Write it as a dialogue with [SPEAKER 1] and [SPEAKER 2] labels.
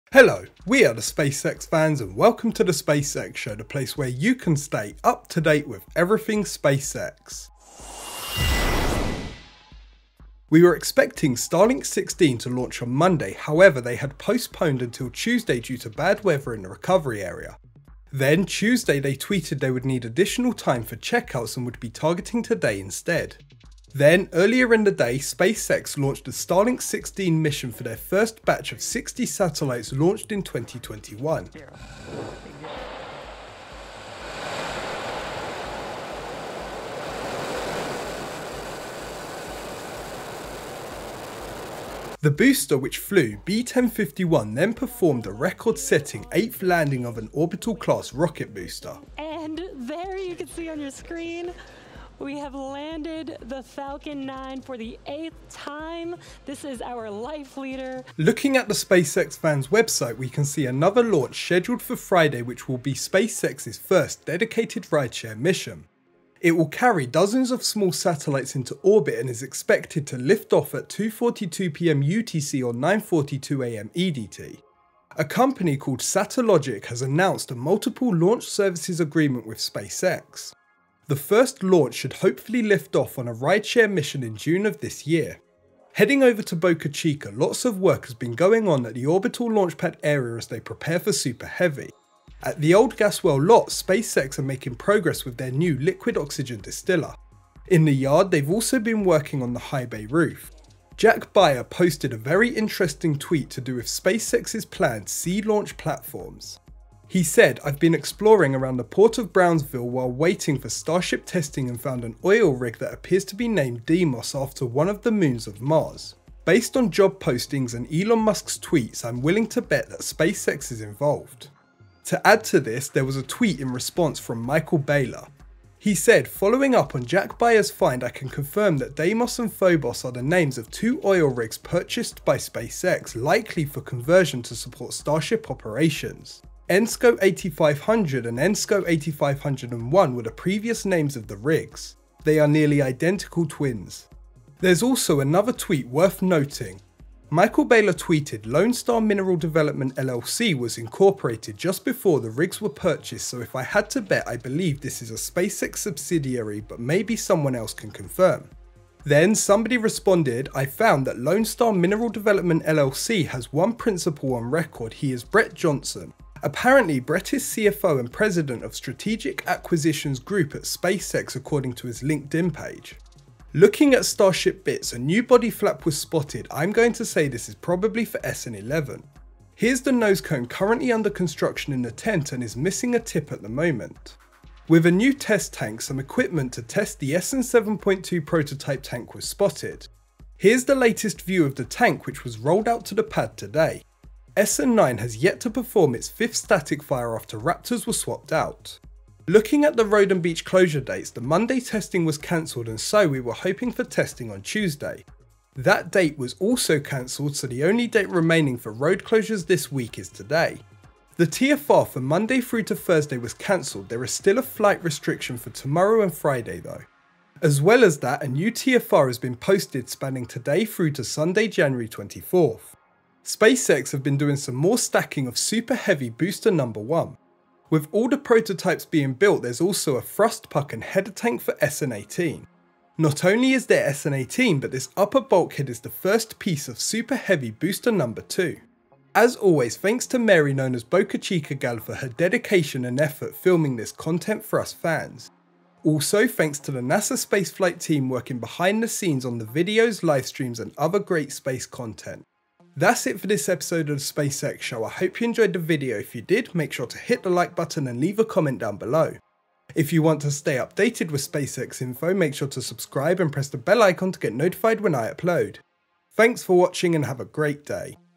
[SPEAKER 1] Hello, we are the SpaceX fans and welcome to the SpaceX Show, the place where you can stay up to date with everything SpaceX. We were expecting Starlink 16 to launch on Monday, however they had postponed until Tuesday due to bad weather in the recovery area. Then Tuesday they tweeted they would need additional time for checkouts and would be targeting today instead. Then, earlier in the day, SpaceX launched the Starlink 16 mission for their first batch of 60 satellites launched in 2021. The booster, which flew B-1051, then performed a record-setting 8th landing of an orbital-class rocket booster.
[SPEAKER 2] And there you can see on your screen, we have landed the Falcon 9 for the 8th time. This is our life leader.
[SPEAKER 1] Looking at the SpaceXFans website, we can see another launch scheduled for Friday, which will be SpaceX's first dedicated rideshare mission. It will carry dozens of small satellites into orbit and is expected to lift off at 2:42 PM UTC or 9:42 AM EDT. A company called Satellogic has announced a multiple launch services agreement with SpaceX. The first launch should hopefully lift off on a rideshare mission in June of this year. Heading over to Boca Chica, lots of work has been going on at the orbital launchpad area as they prepare for Super Heavy. At the old gas well lot, SpaceX are making progress with their new liquid oxygen distiller. In the yard, they've also been working on the high bay roof. Jack Bayer posted a very interesting tweet to do with SpaceX's planned sea launch platforms. He said, "I've been exploring around the port of Brownsville while waiting for Starship testing and found an oil rig that appears to be named Deimos after one of the moons of Mars. Based on job postings and Elon Musk's tweets, I'm willing to bet that SpaceX is involved." To add to this, there was a tweet in response from Michael Baylor. He said, "Following up on Jack Bayer's find, I can confirm that Deimos and Phobos are the names of two oil rigs purchased by SpaceX, likely for conversion to support Starship operations. ENSCO 8500 and ENSCO 8501 were the previous names of the rigs. They are nearly identical twins." There's also another tweet worth noting. Michael Baylor tweeted, "Lone Star Mineral Development LLC was incorporated just before the rigs were purchased, so if I had to bet, I believe this is a SpaceX subsidiary, but maybe someone else can confirm." Then somebody responded, "I found that Lone Star Mineral Development LLC has one principal on record. He is Brett Johnson. Apparently, Brett is CFO and president of Strategic Acquisitions Group at SpaceX according to his LinkedIn page." Looking at Starship bits, a new body flap was spotted. I'm going to say this is probably for SN11. Here's the nose cone currently under construction in the tent and is missing a tip at the moment. With a new test tank, some equipment to test the SN7.2 prototype tank was spotted. Here's the latest view of the tank, which was rolled out to the pad today. SN9 has yet to perform its 5th static fire after Raptors were swapped out. Looking at the road and beach closure dates, the Monday testing was cancelled and so we were hoping for testing on Tuesday. That date was also cancelled, so the only date remaining for road closures this week is today. The TFR for Monday through to Thursday was cancelled. There is still a flight restriction for tomorrow and Friday though. As well as that, a new TFR has been posted spanning today through to Sunday, January 24th. SpaceX have been doing some more stacking of Super Heavy booster number 1. With all the prototypes being built, there's also a thrust puck and header tank for SN18. Not only is there SN18, but this upper bulkhead is the first piece of Super Heavy booster number 2. As always, thanks to Mary, known as Boca Chica Gal, for her dedication and effort filming this content for us fans. Also, thanks to the NASA spaceflight team working behind the scenes on the videos, live streams and other great space content. That's it for this episode of the SpaceX Show. I hope you enjoyed the video. If you did, make sure to hit the like button and leave a comment down below. If you want to stay updated with SpaceX info, make sure to subscribe and press the bell icon to get notified when I upload. Thanks for watching and have a great day.